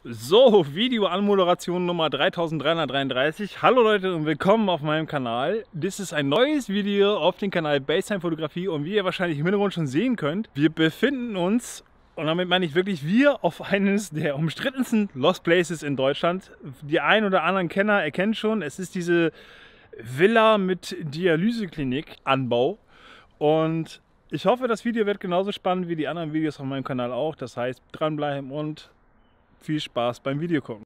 So, Video-Anmoderation Nummer 3333. Hallo Leute und willkommen auf meinem Kanal. Das ist ein neues Video auf dem Kanal Baseline Fotografie und wie ihr wahrscheinlich im Hintergrund schon sehen könnt, wir befinden uns, und damit meine ich wirklich wir, auf eines der umstrittensten Lost Places in Deutschland. Die ein oder anderen Kenner erkennen schon, es ist diese Villa mit Dialyseklinik-Anbau und ich hoffe, das Video wird genauso spannend wie die anderen Videos auf meinem Kanal auch. Das heißt, dranbleiben und viel Spaß beim Video gucken.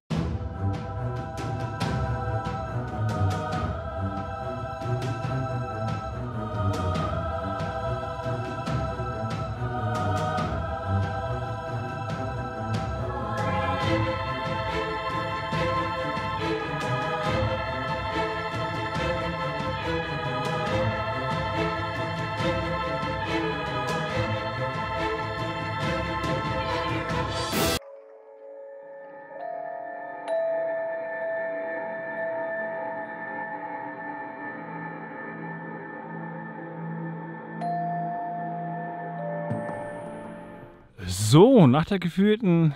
So, nach der gefühlten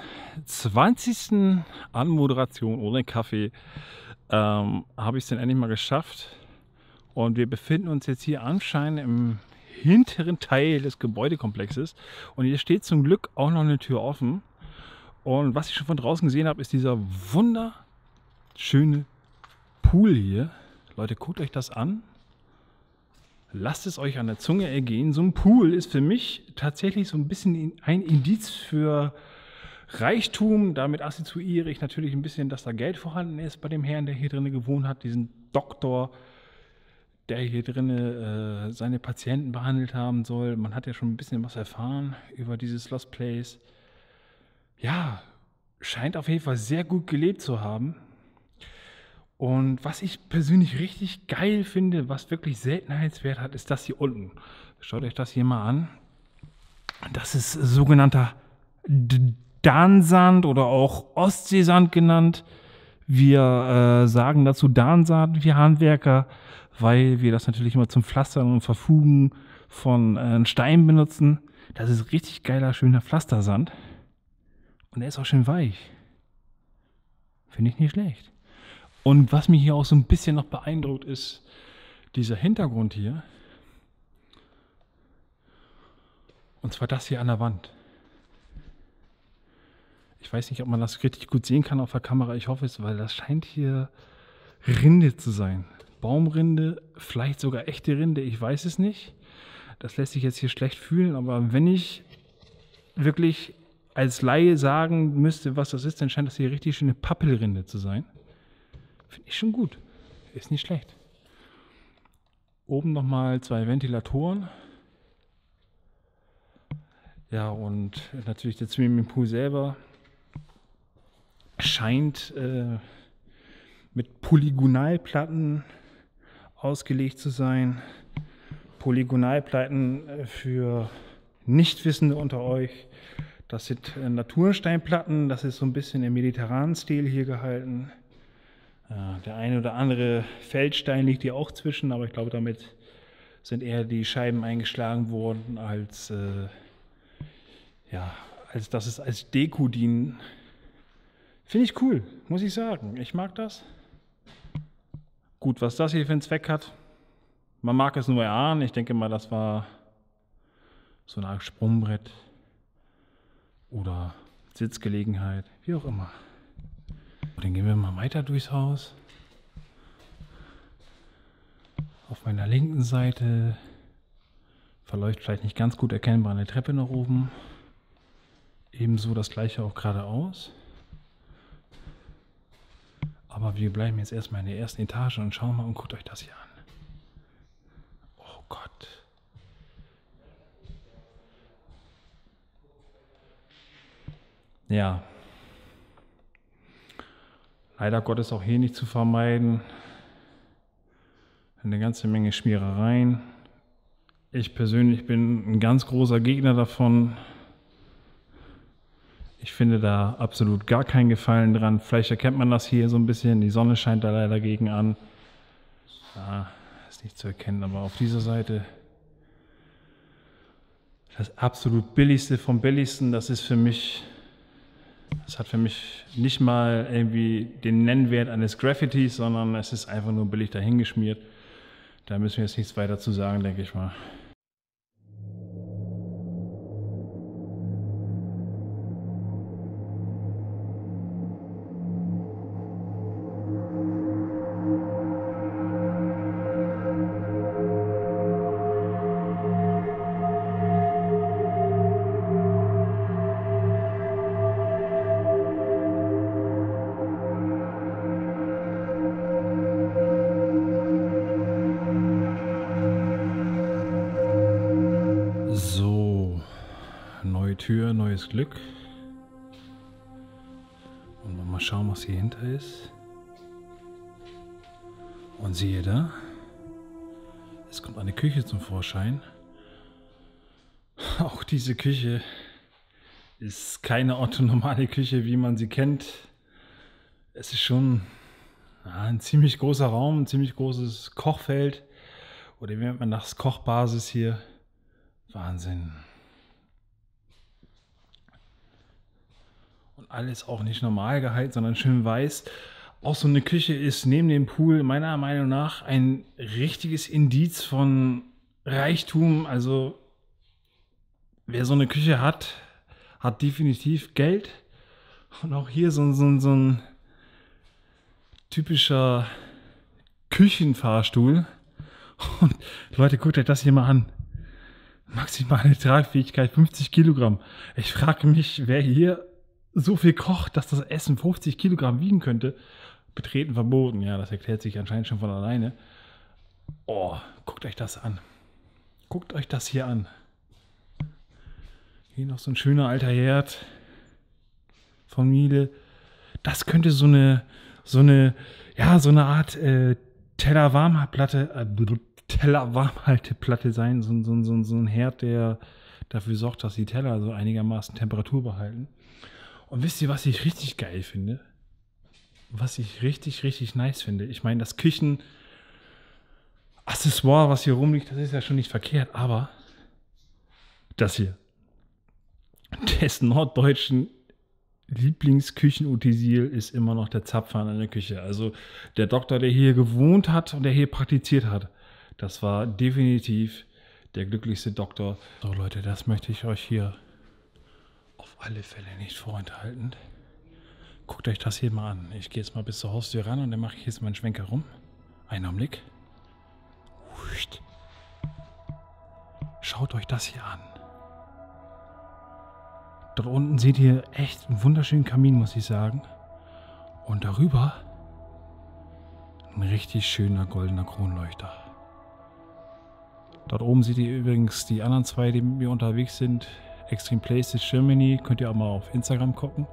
20. Anmoderation ohne Kaffee habe ich es dann endlich mal geschafft. Und wir befinden uns jetzt hier anscheinend im hinteren Teil des Gebäudekomplexes. Und hier steht zum Glück auch noch eine Tür offen. Und was ich schon von draußen gesehen habe, ist dieser wunderschöne Pool hier. Leute, guckt euch das an. Lasst es euch an der Zunge ergehen. So ein Pool ist für mich tatsächlich so ein bisschen ein Indiz für Reichtum. Damit assoziiere ich natürlich ein bisschen, dass da Geld vorhanden ist bei dem Herrn, der hier drinnen gewohnt hat. Diesen Doktor, der hier drinnen seine Patienten behandelt haben soll. Man hat ja schon ein bisschen was erfahren über dieses Lost Place. Ja, scheint auf jeden Fall sehr gut gelebt zu haben. Und was ich persönlich richtig geil finde, was wirklich Seltenheitswert hat, ist das hier unten. Schaut euch das hier mal an. Das ist sogenannter Dansand oder auch Ostseesand genannt. Wir sagen dazu Dansand, wir Handwerker, weil wir das natürlich immer zum Pflastern und Verfugen von Steinen benutzen. Das ist richtig geiler, schöner Pflastersand. Und er ist auch schön weich. Finde ich nicht schlecht. Und was mich hier auch so ein bisschen noch beeindruckt, ist dieser Hintergrund hier. Und zwar das hier an der Wand. Ich weiß nicht, ob man das richtig gut sehen kann auf der Kamera. Ich hoffe es, weil das scheint hier Rinde zu sein. Baumrinde, vielleicht sogar echte Rinde, ich weiß es nicht. Das lässt sich jetzt hier schlecht fühlen, aber wenn ich wirklich als Laie sagen müsste, was das ist, dann scheint das hier richtig schöne Pappelrinde zu sein. Finde ich schon gut. Ist nicht schlecht. Oben nochmal 2 Ventilatoren. Ja, und natürlich der Swimmingpool selber scheint mit Polygonalplatten ausgelegt zu sein. Polygonalplatten für Nichtwissende unter euch. Das sind Natursteinplatten. Das ist so ein bisschen im mediterranen Stil hier gehalten. Der eine oder andere Feldstein liegt hier auch zwischen, aber ich glaube, damit sind eher die Scheiben eingeschlagen worden, als dass es als Deko dienen. Finde ich cool, muss ich sagen. Ich mag das. Gut, was das hier für einen Zweck hat, man mag es nur erahnen. Ich denke mal, das war so eine Art Sprungbrett oder Sitzgelegenheit, wie auch immer. Dann gehen wir mal weiter durchs Haus. Auf meiner linken Seite verläuft vielleicht nicht ganz gut erkennbar eine Treppe nach oben. Ebenso das gleiche auch geradeaus. Aber wir bleiben jetzt erstmal in der ersten Etage und schauen mal und guckt euch das hier an. Oh Gott. Ja. Leider Gottes auch hier nicht zu vermeiden. Eine ganze Menge Schmierereien. Ich persönlich bin ein ganz großer Gegner davon. Ich finde da absolut gar keinen Gefallen dran. Vielleicht erkennt man das hier so ein bisschen. Die Sonne scheint da leider gegen an. Ja, ist nicht zu erkennen, aber auf dieser Seite das absolut Billigste vom Billigsten. Das ist für mich Es hat für mich nicht mal irgendwie den Nennwert eines Graffitis, sondern es ist einfach nur billig dahingeschmiert. Da müssen wir jetzt nichts weiter zu sagen, denke ich mal. So, neue Tür, neues Glück. Und mal schauen, was hier hinter ist. Und siehe da, es kommt eine Küche zum Vorschein. Auch diese Küche ist keine orthonormale Küche, wie man sie kennt. Es ist schon ein ziemlich großer Raum, ein ziemlich großes Kochfeld. Oder wie nennt man das? Kochbasis hier. Wahnsinn. Und alles auch nicht normal gehalten, sondern schön weiß. Auch so eine Küche ist neben dem Pool meiner Meinung nach ein richtiges Indiz von Reichtum. Also wer so eine Küche hat, hat definitiv Geld. Und auch hier so ein typischer Küchenfahrstuhl. Und Leute, guckt euch das hier mal an. Maximale Tragfähigkeit 50 Kilogramm. Ich frage mich, wer hier so viel kocht, dass das Essen 50 Kilogramm wiegen könnte. Betreten verboten. Ja, das erklärt sich anscheinend schon von alleine. Oh, guckt euch das an. Guckt euch das hier an. Hier noch so ein schöner alter Herd von Miele. Das könnte so eine Art Tellerwarmhalteplatte sein. So ein Herd, der dafür sorgt, dass die Teller so einigermaßen Temperatur behalten. Und wisst ihr, was ich richtig geil finde? Was ich richtig, richtig nice finde? Ich meine, das Küchenaccessoire, was hier rumliegt, das ist ja schon nicht verkehrt, aber das hier. Des norddeutschen Lieblingsküchenutensil ist immer noch der Zapfhahn in der Küche. Also der Doktor, der hier gewohnt hat und der hier praktiziert hat, das war definitiv der glücklichste Doktor. So Leute, das möchte ich euch hier auf alle Fälle nicht vorenthalten. Guckt euch das hier mal an. Ich gehe jetzt mal bis zur Haustür ran und dann mache ich jetzt meinen Schwenker rum. Einen Augenblick. Schaut euch das hier an. Dort unten seht ihr echt einen wunderschönen Kamin, muss ich sagen. Und darüber ein richtig schöner goldener Kronleuchter. Dort oben seht ihr übrigens die anderen zwei, die mit mir unterwegs sind. Extreme Places Germany. Könnt ihr auch mal auf Instagram gucken.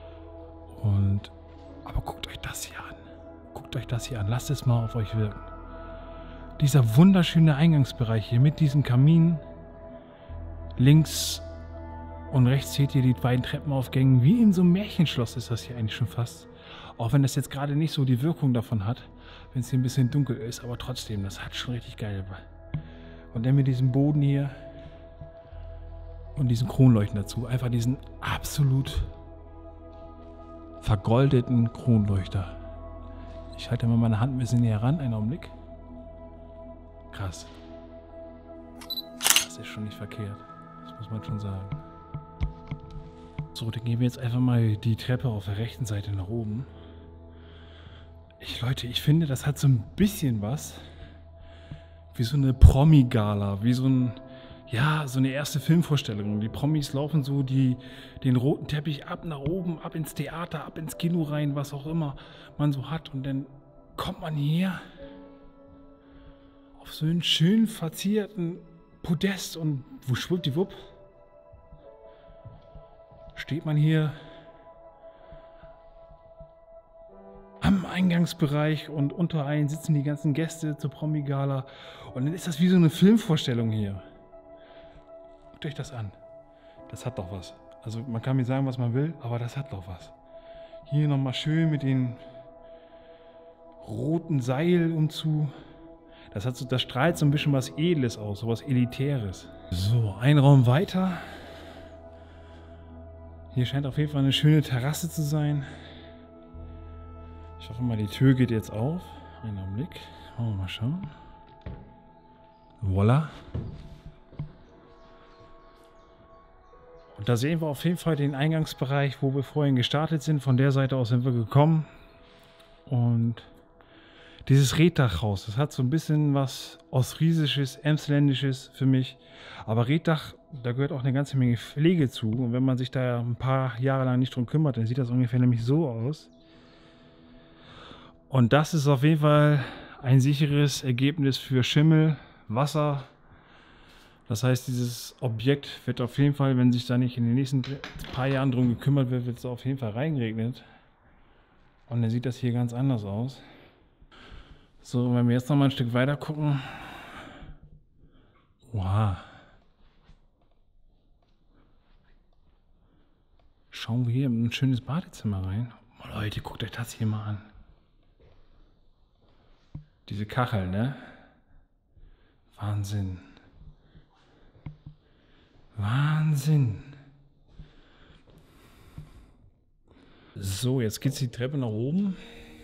Aber guckt euch das hier an. Guckt euch das hier an. Lasst es mal auf euch wirken. Dieser wunderschöne Eingangsbereich hier mit diesem Kamin. Links und rechts seht ihr die beiden Treppenaufgänge. Wie in so einem Märchenschloss ist das hier eigentlich schon fast. Auch wenn das jetzt gerade nicht so die Wirkung davon hat, wenn es hier ein bisschen dunkel ist. Aber trotzdem, das hat schon richtig geil. Und dann mit diesem Boden hier und diesen Kronleuchten dazu. Einfach diesen absolut vergoldeten Kronleuchter. Ich halte mal meine Hand ein bisschen näher ran. Einen Augenblick. Krass. Das ist schon nicht verkehrt. Das muss man schon sagen. So, dann gehen wir jetzt einfach mal die Treppe auf der rechten Seite nach oben. Leute, ich finde, das hat so ein bisschen was wie so eine Promi-Gala, wie so eine erste Filmvorstellung. Die Promis laufen so den roten Teppich ab nach oben, ab ins Theater, ab ins Kino rein, was auch immer man so hat. Und dann kommt man hier auf so einen schön verzierten Podest und schwuppdiwupp steht man hier am Eingangsbereich und unter einen sitzen die ganzen Gäste zur Promi-Gala. Und dann ist das wie so eine Filmvorstellung hier. Guckt euch das an. Das hat doch was. Also man kann mir sagen, was man will, aber das hat doch was. Hier nochmal schön mit den roten Seil und zu. Das strahlt so ein bisschen was Edles aus, so was Elitäres. So, ein Raum weiter. Hier scheint auf jeden Fall eine schöne Terrasse zu sein. Ich hoffe mal, die Tür geht jetzt auf. Einen Augenblick. Wollen wir mal schauen. Voila. Und da sehen wir auf jeden Fall den Eingangsbereich, wo wir vorhin gestartet sind. Von der Seite aus sind wir gekommen. Und dieses Reetdachhaus, das hat so ein bisschen was Ostfriesisches, Emsländisches für mich. Aber Reetdach, da gehört auch eine ganze Menge Pflege zu. Und wenn man sich da ein paar Jahre lang nicht drum kümmert, dann sieht das ungefähr nämlich so aus. Und das ist auf jeden Fall ein sicheres Ergebnis für Schimmel, Wasser. Das heißt, dieses Objekt wird auf jeden Fall, wenn sich da nicht in den nächsten paar Jahren drum gekümmert wird, wird es auf jeden Fall reingeregnet. Und dann sieht das hier ganz anders aus. So, wenn wir jetzt noch mal ein Stück weiter gucken. Wow. Schauen wir hier in ein schönes Badezimmer rein. Oh Leute, guckt euch das hier mal an. Diese Kachel, ne? Wahnsinn. Wahnsinn. So, jetzt geht die Treppe nach oben.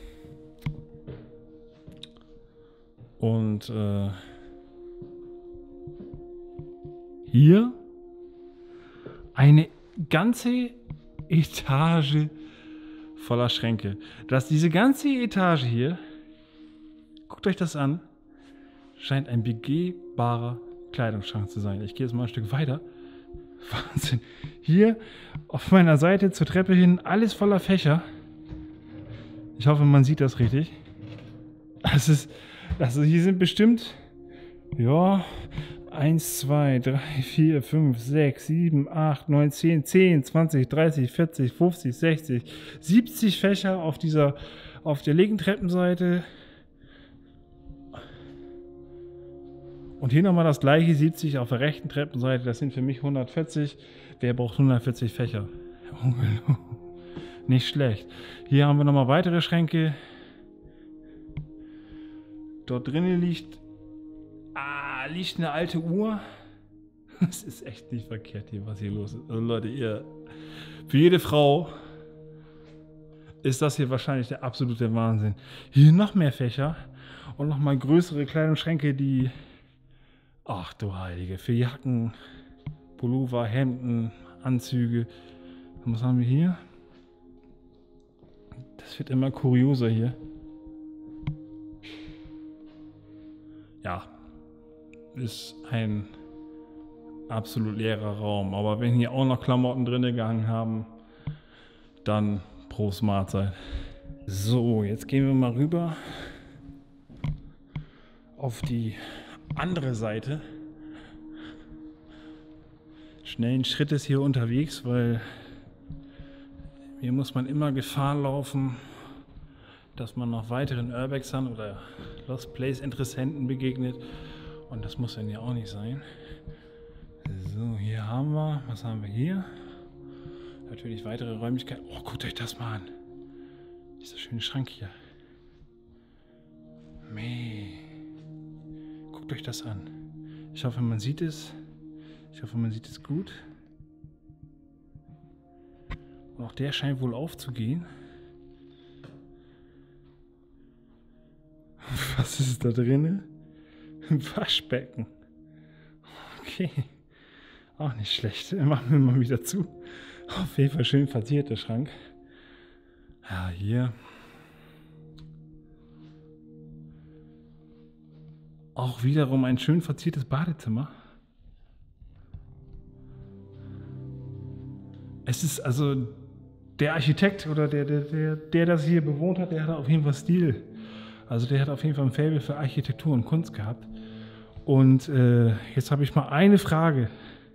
Und hier eine ganze Etage voller Schränke. Diese ganze Etage hier, guckt euch das an, scheint ein begehbarer Kleidungsschrank zu sein. Ich gehe jetzt mal ein Stück weiter. Wahnsinn. Hier auf meiner Seite zur Treppe hin alles voller Fächer. Ich hoffe, man sieht das richtig. Also hier sind bestimmt, ja, 1, 2, 3, 4, 5, 6, 7, 8, 9, 10, 10, 20, 30, 40, 50, 60, 70 Fächer auf der linken Treppenseite. Und hier nochmal das gleiche, 70 auf der rechten Treppenseite. Das sind für mich 140. Wer braucht 140 Fächer? Nicht schlecht. Hier haben wir nochmal weitere Schränke. Dort drinnen liegt eine alte Uhr. Das ist echt nicht verkehrt hier, was hier los ist. Also Leute, für jede Frau ist das hier wahrscheinlich der absolute Wahnsinn. Hier noch mehr Fächer und nochmal größere Kleidungsschränke, die... Ach du Heilige, für Jacken, Pullover, Hemden, Anzüge. Und was haben wir hier? Das wird immer kurioser hier. Ja, ist ein absolut leerer Raum. Aber wenn hier auch noch Klamotten drin gehangen haben, dann Prost Mahlzeit. So, jetzt gehen wir mal rüber auf die andere Seite. Schnellen Schrittes hier unterwegs, weil hier muss man immer Gefahr laufen, dass man noch weiteren Urbexern oder Lost Place Interessenten begegnet. Und das muss dann ja auch nicht sein. So, hier haben wir, was haben wir hier? Natürlich weitere Räumlichkeiten. Oh, guckt euch das mal an. Dieser schöne Schrank hier. Guckt euch das an. Ich hoffe, man sieht es. Ich hoffe, man sieht es gut. Und auch der scheint wohl aufzugehen. Was ist da drin? Ein Waschbecken. Okay. Auch nicht schlecht. Machen wir mal wieder zu. Auf jeden Fall schön verziert, der Schrank. Ja, hier. Auch wiederum ein schön verziertes Badezimmer. Es ist also der Architekt oder der das hier bewohnt hat, der hat auf jeden Fall Stil. Also der hat auf jeden Fall ein Faible für Architektur und Kunst gehabt. Und jetzt habe ich mal eine Frage.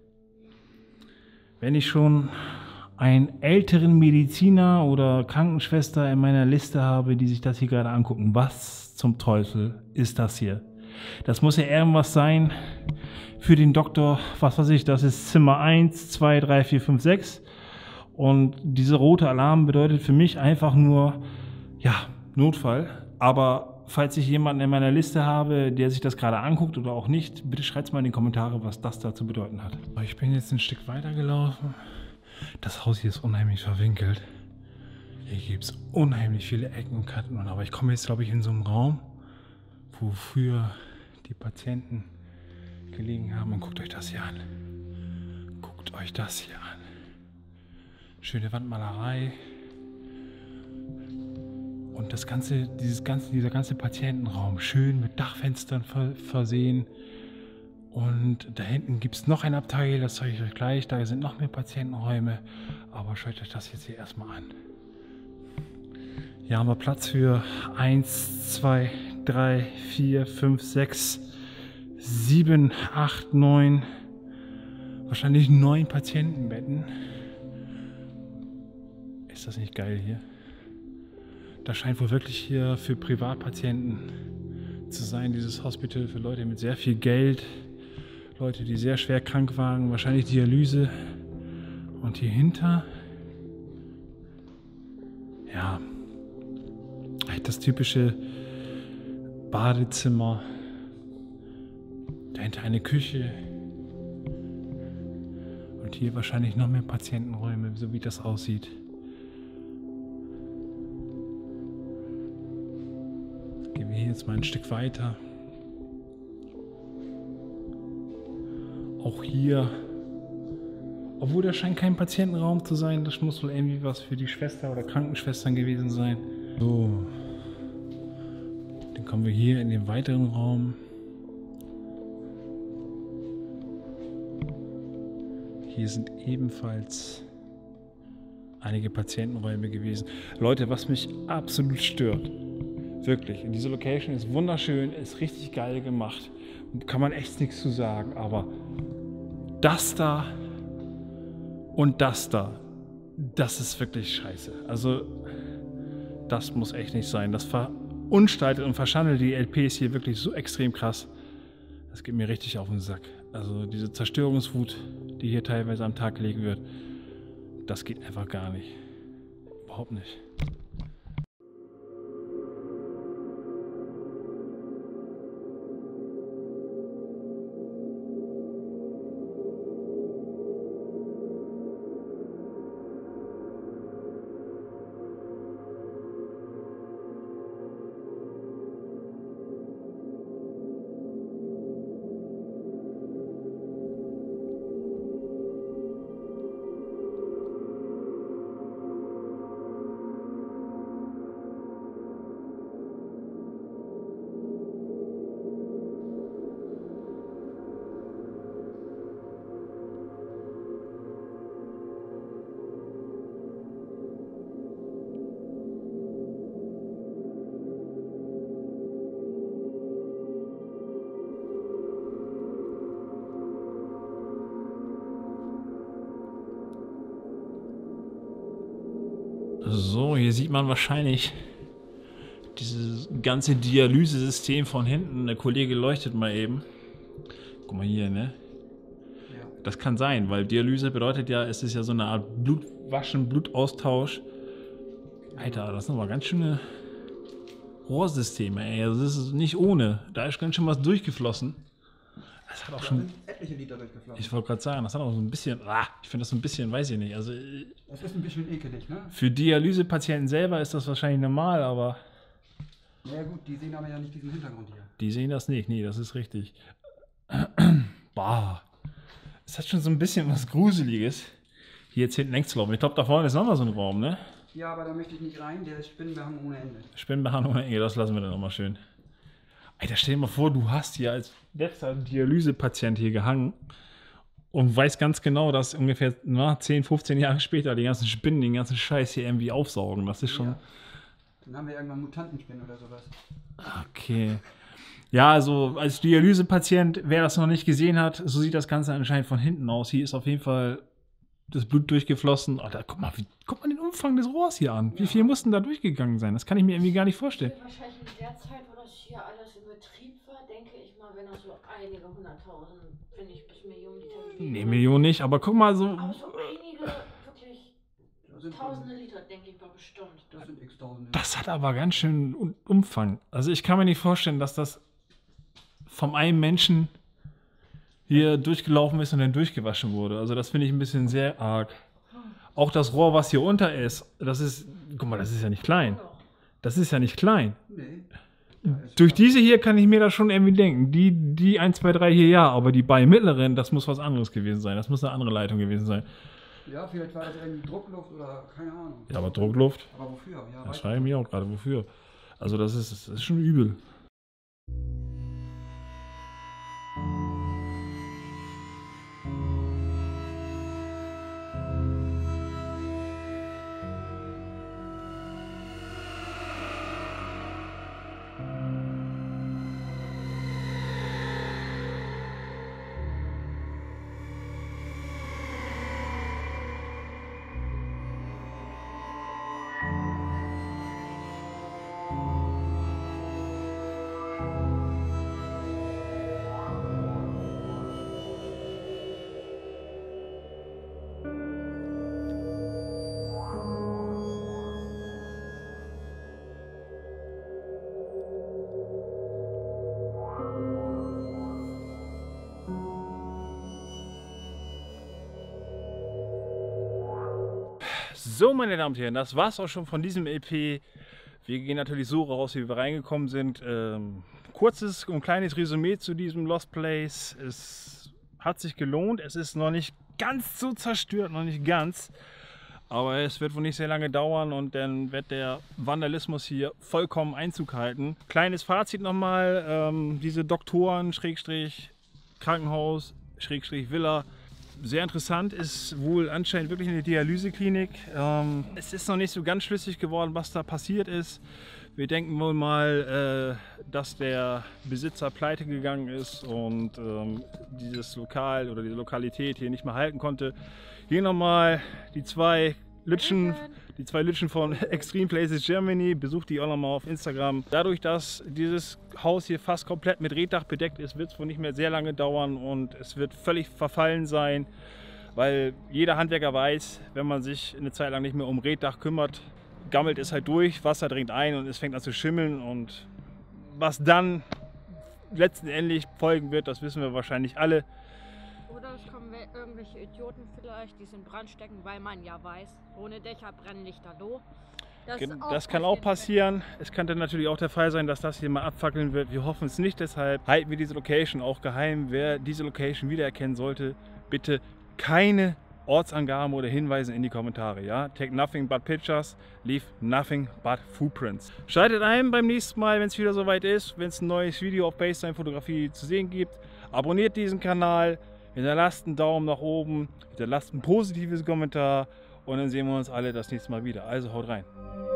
Wenn ich schon einen älteren Mediziner oder Krankenschwester in meiner Liste habe, die sich das hier gerade angucken, was zum Teufel ist das hier? Das muss ja irgendwas sein für den Doktor, was weiß ich, das ist Zimmer 1, 2, 3, 4, 5, 6. Und dieser rote Alarm bedeutet für mich einfach nur, ja, Notfall. Aber falls ich jemanden in meiner Liste habe, der sich das gerade anguckt oder auch nicht, bitte schreibt es mal in die Kommentare, was das da zu bedeuten hat. Ich bin jetzt ein Stück weiter gelaufen. Das Haus hier ist unheimlich verwinkelt. Hier gibt es unheimlich viele Ecken und Kanten. Aber ich komme jetzt, glaube ich, in so einen Raum, wo früher die Patienten gelegen haben. Und guckt euch das hier an. Guckt euch das hier an. Schöne Wandmalerei. Und das ganze, dieser ganze Patientenraum schön mit Dachfenstern versehen. Und da hinten gibt es noch ein Abteil, das zeige ich euch gleich. Da sind noch mehr Patientenräume. Aber schaut euch das jetzt hier erstmal an. Hier haben wir Platz für 1, 2, 3, 4, 5, 6, 7, 8, 9. Wahrscheinlich 9 Patientenbetten. Ist das nicht geil hier? Das scheint wohl wirklich hier für Privatpatienten zu sein, dieses Hospital für Leute mit sehr viel Geld, Leute, die sehr schwer krank waren, wahrscheinlich Dialyse. Und hier hinter, ja, das typische Badezimmer, dahinter eine Küche und hier wahrscheinlich noch mehr Patientenräume, so wie das aussieht. Gehen wir hier jetzt mal ein Stück weiter. Auch hier, obwohl da scheint kein Patientenraum zu sein, das muss wohl irgendwie was für die Schwester oder Krankenschwestern gewesen sein. So, dann kommen wir hier in den weiteren Raum. Hier sind ebenfalls einige Patientenräume gewesen. Leute, was mich absolut stört, wirklich, in dieser Location ist wunderschön, ist richtig geil gemacht. Kann man echt nichts zu sagen, aber das da und das da, das ist wirklich scheiße. Also, das muss echt nicht sein. Das verunstaltet und verschandelt die LPs hier wirklich so extrem krass. Das geht mir richtig auf den Sack. Also, diese Zerstörungswut, die hier teilweise am Tag gelegt wird, das geht einfach gar nicht. Überhaupt nicht. So, hier sieht man wahrscheinlich dieses ganze Dialysesystem von hinten. Der Kollege leuchtet mal eben. Guck mal hier, ne? Ja. Das kann sein, weil Dialyse bedeutet ja, es ist ja so eine Art Blutwaschen, Blutaustausch. Alter, das sind aber ganz schöne Rohrsysteme, ey. Also das ist nicht ohne. Da ist ganz schön was durchgeflossen. Das hat auch schon etliche Liter durchgeflossen. Ich wollte gerade sagen, das hat auch so ein bisschen, ich finde das so ein bisschen, weiß ich nicht. Also, das ist ein bisschen ekelig, ne? Für Dialysepatienten selber ist das wahrscheinlich normal, aber... Ja gut, die sehen aber ja nicht diesen Hintergrund hier. Die sehen das nicht, nee, das ist richtig. Bah. Es hat schon so ein bisschen was Gruseliges, hier jetzt hinten längs zu laufen. Ich glaube, da vorne ist noch mal so ein Raum, ne? Ja, aber da möchte ich nicht rein, der ist spinnenbehangen ohne Ende. Spinnenbehangen ohne Ende, das lassen wir dann nochmal schön. Alter, stell dir mal vor, du hast hier als letzter Dialysepatient hier gehangen und weißt ganz genau, dass ungefähr 10, 15 Jahre später die ganzen Spinnen den ganzen Scheiß hier irgendwie aufsaugen. Das ist schon... Ja. Dann haben wir irgendwann Mutantenspinnen oder sowas. Okay. Ja, also als Dialysepatient, wer das noch nicht gesehen hat, so sieht das Ganze anscheinend von hinten aus. Hier ist auf jeden Fall das Blut durchgeflossen. Alter, guck mal den Umfang des Rohrs hier an. Wie viel mussten da durchgegangen sein? Das kann ich mir irgendwie gar nicht vorstellen. Wahrscheinlich in der Zeit, wo das hier alles in Betrieb war, denke ich mal, wenn das so einige 100.000, wenn nicht bis Millionen Liter gewesen. Nee, Millionen nicht, aber guck mal so. Aber so einige, wirklich tausende Liter, denke ich mal bestimmt. Das sind x-Tausende. Das hat aber ganz schön Umfang. Also ich kann mir nicht vorstellen, dass das vom einen Menschen hier durchgelaufen ist und dann durchgewaschen wurde. Also das finde ich ein bisschen sehr arg. Auch das Rohr, was hier unter ist, das ist, guck mal, das ist ja nicht klein. Das ist ja nicht klein. Nee. Durch diese hier kann ich mir das schon irgendwie denken. Die 1, 2, 3 hier ja, aber die beiden mittleren, das muss was anderes gewesen sein. Das muss eine andere Leitung gewesen sein. Ja, vielleicht war das irgendwie Druckluft oder keine Ahnung. Ja, aber Druckluft, Aber wofür? Ja, das weiß frage ich mich auch gerade, wofür. Also das ist schon übel. So, meine Damen und Herren, das war's auch schon von diesem EP. Wir gehen natürlich so raus, wie wir reingekommen sind. Kurzes und kleines Resümee zu diesem Lost Place. Es hat sich gelohnt. Es ist noch nicht ganz so zerstört, noch nicht ganz. Aber es wird wohl nicht sehr lange dauern und dann wird der Vandalismus hier vollkommen Einzug halten. Kleines Fazit nochmal. Diese Doktoren, Schrägstrich, Krankenhaus, Schrägstrich, Villa. Sehr interessant, ist wohl anscheinend wirklich eine Dialyseklinik. Es ist noch nicht so ganz schlüssig geworden, was da passiert ist. Wir denken wohl mal, dass der Besitzer pleite gegangen ist und dieses Lokal oder diese Lokalität hier nicht mehr halten konnte. Hier nochmal die zwei Lütschen von Extreme Places Germany. Besucht die auch nochmal auf Instagram. Dadurch, dass dieses Haus hier fast komplett mit Reetdach bedeckt ist, wird es wohl nicht mehr sehr lange dauern und es wird völlig verfallen sein, weil jeder Handwerker weiß, wenn man sich eine Zeit lang nicht mehr um Reetdach kümmert, gammelt es halt durch, Wasser dringt ein und es fängt an zu schimmeln und was dann letztendlich folgen wird, das wissen wir wahrscheinlich alle. Oder es kommen irgendwelche Idioten vielleicht, die es in Brand stecken, weil man ja weiß, ohne Dächer brennen Lichterloh. Das kann auch passieren. Es könnte natürlich auch der Fall sein, dass das hier mal abfackeln wird. Wir hoffen es nicht, deshalb halten wir diese Location auch geheim. Wer diese Location wiedererkennen sollte, bitte keine Ortsangaben oder Hinweise in die Kommentare. Ja? Take nothing but pictures, leave nothing but footprints. Schaltet ein beim nächsten Mal, wenn es wieder soweit ist, wenn es ein neues Video auf Baseline Fotografie zu sehen gibt. Abonniert diesen Kanal. Hinterlasst einen Daumen nach oben, hinterlasst ein positives Kommentar und dann sehen wir uns alle das nächste Mal wieder. Also haut rein.